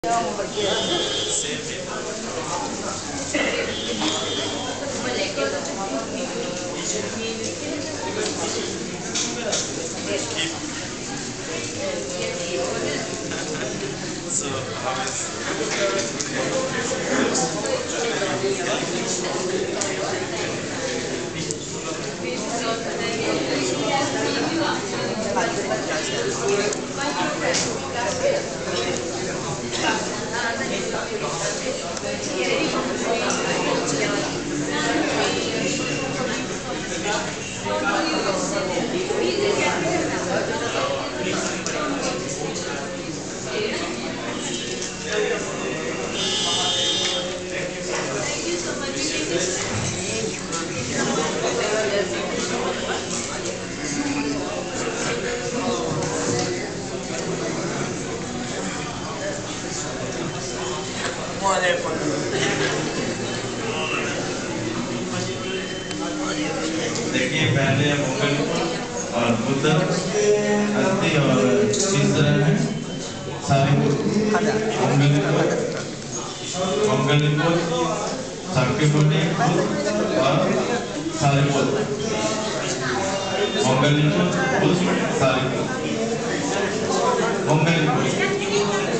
देखिए पहले मंगल और बुध अस्थि और तीसरा है मंगल शक्तिपुंडी और सारीपुर मंगल बुध सारीपुर मंगल